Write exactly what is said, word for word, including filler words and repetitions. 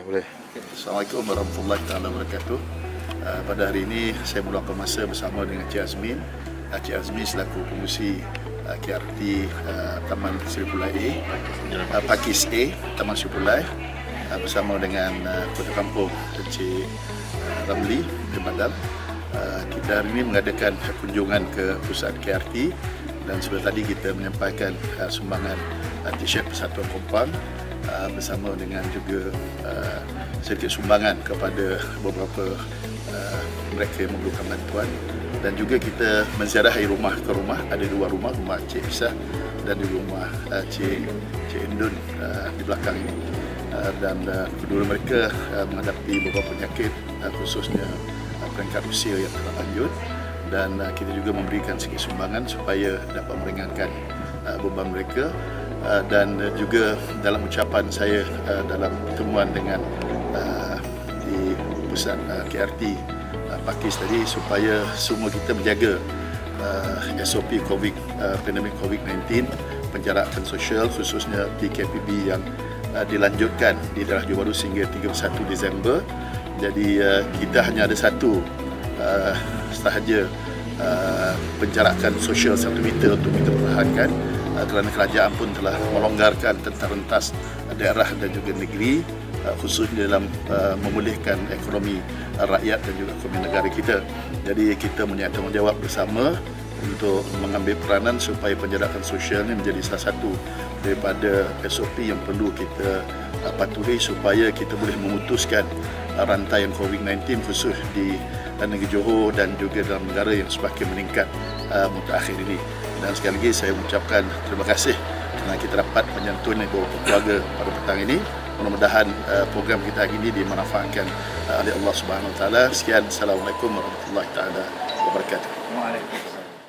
boleh. Assalamualaikum warahmatullahi wabarakatuh. Uh, pada hari ini saya meluangkan masa bersama dengan Cik Azmin. Uh, Cik Azmin selaku pengurusi uh, K R T uh, Taman Seri Pulai A, uh, Pakis A, Taman Seri Pulai, uh, bersama dengan uh, Kota Kampung Encik uh, Ramli bin Badal. Uh, kita hari ini mengadakan kunjungan ke pusat K R T dan sebentar tadi kita menyampaikan uh, sumbangan uh, T-shirt Persatuan Kompang uh, bersama dengan juga uh, sedikit sumbangan kepada beberapa uh, mereka yang memerlukan bantuan, dan juga kita menziarahi rumah ke rumah. Ada dua rumah, rumah Cik Isah dan di rumah uh, Cik, Cik Indun uh, di belakang ini, uh, dan uh, kedua mereka uh, menghadapi beberapa penyakit uh, khususnya uh, peringkat usia yang telah lanjut, dan uh, kita juga memberikan sedikit sumbangan supaya dapat meringankan uh, beban mereka. Uh, dan uh, juga dalam ucapan saya uh, dalam pertemuan dengan uh, di pusat uh, K R T uh, Pakis tadi, supaya semua kita menjaga uh, S O P COVID, uh, pandemik COVID sembilan belas, penjarakan sosial khususnya P K P B yang uh, dilanjutkan di daerah Johor Bahru sehingga tiga puluh satu Disember. Jadi uh, kita hanya ada satu uh, sahaja uh, penjarakan sosial satu meter untuk kita pertahankan, uh, kerana kerajaan pun telah melonggarkan tentang rentas daerah dan juga negeri, uh, khususnya dalam uh, memulihkan ekonomi uh, rakyat dan juga ekonomi negara kita. Jadi kita punya tanggungjawab bersama untuk mengambil peranan supaya penjarakan sosial ini menjadi salah satu daripada S O P yang perlu kita uh, patuhi supaya kita boleh memutuskan uh, rantaian COVID sembilan belas khusus di uh, negeri Johor dan juga dalam negara yang semakin meningkat uh, mutakhir ini. Dan sekali lagi saya mengucapkan terima kasih kerana kita dapat menyantuni beberapa keluarga pada petang ini. Mudah-mudahan uh, program kita hari ini dimanfaatkan uh, oleh Allah Subhanahu Wa Taala. Sekian, Assalamualaikum warahmatullahi taala wabarakatuh. Waalaikumsalam.